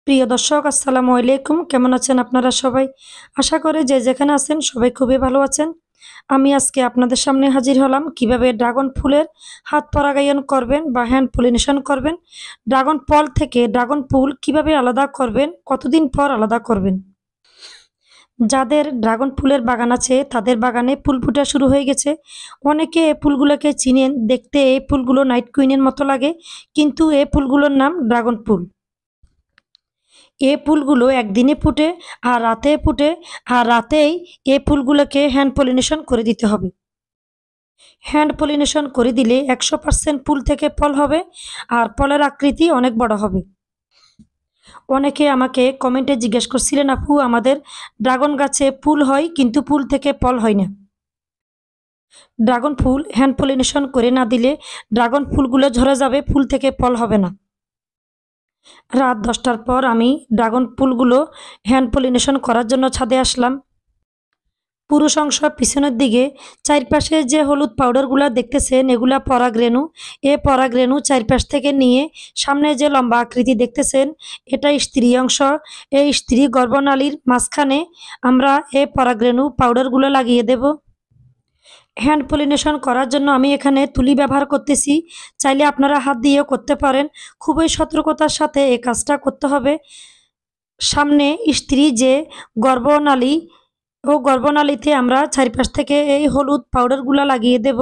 প্রিয় দর্শক আসসালামু আলাইকুম। কেমন আছেন আপনারা সবাই? আশা করি যে যেখানে আছেন সবাই খুবই ভালো আছেন। আমি আজকে আপনাদের সামনে হাজির হলাম কিভাবে ড্রাগন ফুলের হাত পরাগায়ন করবেন বা হ্যান্ড পলিনেশন করবেন। ড্রাগন ফল থেকে ড্রাগন ফুল কিভাবে আলাদা করবেন, কতদিন পর আলাদা করবেন। যাদের ড্রাগন ফুলের বাগান আছে তাদের বাগানে ফুল ফোটা শুরু হয়ে গেছে। অনেকে এই ফুলগুলোকে চিনেন, দেখতে এই ফুলগুলো নাইট কুইনের মতো লাগে, কিন্তু এই ফুলগুলোর নাম ড্রাগন ফুল। এ ফুলগুলো একদিনে ফুটে আর রাতে ফুটে, আর রাতেই এ ফুলগুলোকে হ্যান্ড পলিনেশন করে দিতে হবে। হ্যান্ড পলিনেশন করে দিলে 100% ফুল থেকে ফল হবে, আর ফলের আকৃতি অনেক বড় হবে। অনেকে আমাকে কমেন্টে জিজ্ঞেস করছিলেন, আপু আমাদের ড্রাগন গাছে ফুল হয় কিন্তু ফুল থেকে ফল হয় না। ড্রাগন ফুল হ্যান্ড পলিনেশন করে না দিলে ড্রাগন ফুলগুলো ঝরে যাবে, ফুল থেকে ফল হবে না। রাত 10টার পর আমি ড্রাগন ফুলগুলো হ্যান্ড পলিনেশন করার জন্য ছাদে আসলাম। পুরুষ অংশ পিছনের দিকে চারপাশে যে হলুদ পাউডারগুলো দেখতেছেন এগুলা পরাগরেণু। এ পরাগরেণু চারপাশ থেকে নিয়ে সামনে যে লম্বা আকৃতি দেখতেছেন এটা স্ত্রী অংশ। এই স্ত্রী গর্ভনালীর মাঝখানে আমরা এ পরাগরেণু পাউডারগুলো লাগিয়ে দেব। হ্যান্ড পলিনেশন করার জন্য আমি এখানে তুলি ব্যবহার করতেছি, চাইলে আপনারা হাত দিয়েও করতে পারেন। খুবই সতর্কতার সাথে এই কাজটা করতে হবে। সামনে স্ত্রী যে গর্ভনালী ও গর্ভনালীতে আমরা চারপাশ থেকে এই হলুদ পাউডারগুলো লাগিয়ে দেব।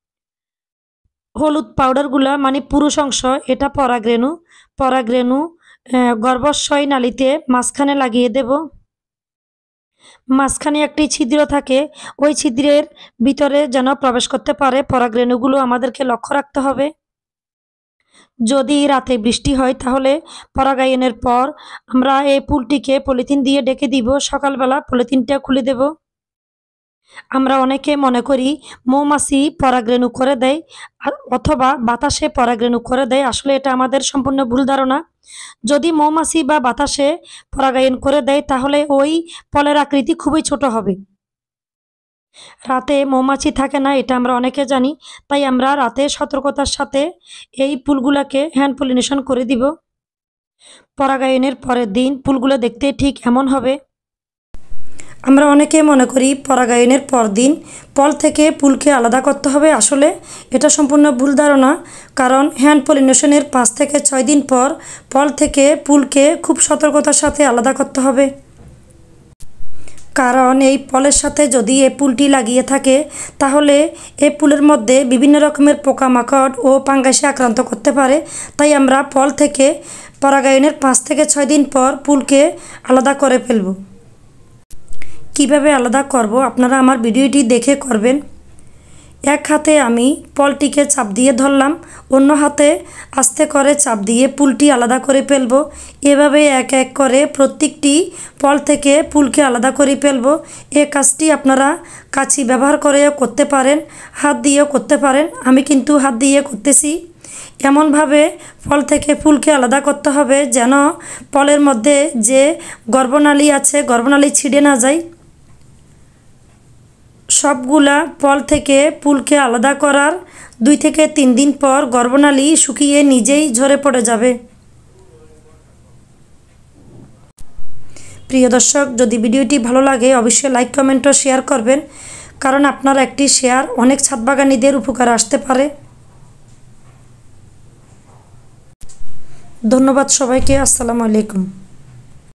হলুদ পাউডারগুলা মানে পুরুষ অংশ, এটা পরাগরেণু। পরাগরেণু গর্ভাশয় নালীতে মাঝখানে লাগিয়ে দেব। মাঝখানে একটি ছিদ্র থাকে, ওই ছিদ্রের ভিতরে যেন প্রবেশ করতে পারে পরাগরেণুগুলো আমাদেরকে লক্ষ্য রাখতে হবে। যদি রাতে বৃষ্টি হয় তাহলে পরাগায়নের পর আমরা এই ফুলটিকে পলিথিন দিয়ে ঢেকে দিব, সকালবেলা পলিথিনটা খুলে দেব। আমরা অনেকে মনে করি মৌমাছি পরাগরেণু করে দেয় অথবা বাতাসে পরাগরেণু করে দেয়, আসলে এটা আমাদের সম্পূর্ণ ভুল ধারণা। যদি মৌমাছি বা বাতাসে পরাগায়ন করে দেয় তাহলে ওই ফলের আকৃতি খুবই ছোট হবে। রাতে মৌমাছি থাকে না, এটা আমরা অনেকে জানি, তাই আমরা রাতে সতর্কতার সাথে এই ফুলগুলোকে হ্যান্ড পলিনেশন করে দিব। পরাগায়নের পরের দিন ফুলগুলো দেখতে ঠিক এমন হবে। আমরা অনেকে মনে করি পরাগায়নের পরদিন ফল থেকে ফুলকে আলাদা করতে হবে, আসলে এটা সম্পূর্ণ ভুল ধারণা। কারণ হ্যান্ড পলিনেশনের 5 থেকে 6 দিন পর ফল থেকে ফুলকে খুব সতর্কতার সাথে আলাদা করতে হবে। কারণ এই ফলের সাথে যদি এই ফুলটি লাগিয়ে থাকে তাহলে এই ফুলের মধ্যে বিভিন্ন রকমের পোকামাকড় ও ফাঙ্গাসে আক্রান্ত করতে পারে। তাই আমরা ফল থেকে পরাগায়নের 5 থেকে 6 দিন পর ফুলকে আলাদা করে ফেলব। কিভাবে আলাদা করব আপনারা আমার ভিডিওটি দেখে করবেন। এক হাতে আমি ফলটিকে চাপ দিয়ে ধরলাম, অন্য হাতে আস্তে করে চাপ দিয়ে ফুলটি আলাদা করে ফেলব। এভাবে এক এক করে প্রত্যেকটি ফল থেকে ফুলকে আলাদা করে ফেলব। এই কাজটি আপনারা কাঁচি ব্যবহার করেও করতে পারেন, হাত দিয়েও করতে পারেন। আমি কিন্তু হাত দিয়ে করতেছি। এমনভাবে ফল থেকে ফুলকে আলাদা করতে হবে যেন ফলের মধ্যে যে গর্ভনালী আছে গর্ভনালী ছিঁড়ে না যায়। সবগুলা ফল থেকে ফুলকে আলাদা করার 2 থেকে 3 দিন পর গর্ভনালী শুকিয়ে নিজেই ঝরে পড়ে যাবে। প্রিয় দর্শক, যদি ভিডিওটি ভালো লাগে অবশ্যই লাইক কমেন্ট ও শেয়ার করবেন, কারণ আপনার একটি শেয়ার অনেক ছাদ বাগানীদের উপকারে আসতে পারে। ধন্যবাদ সবাইকে। আসসালামু আলাইকুম।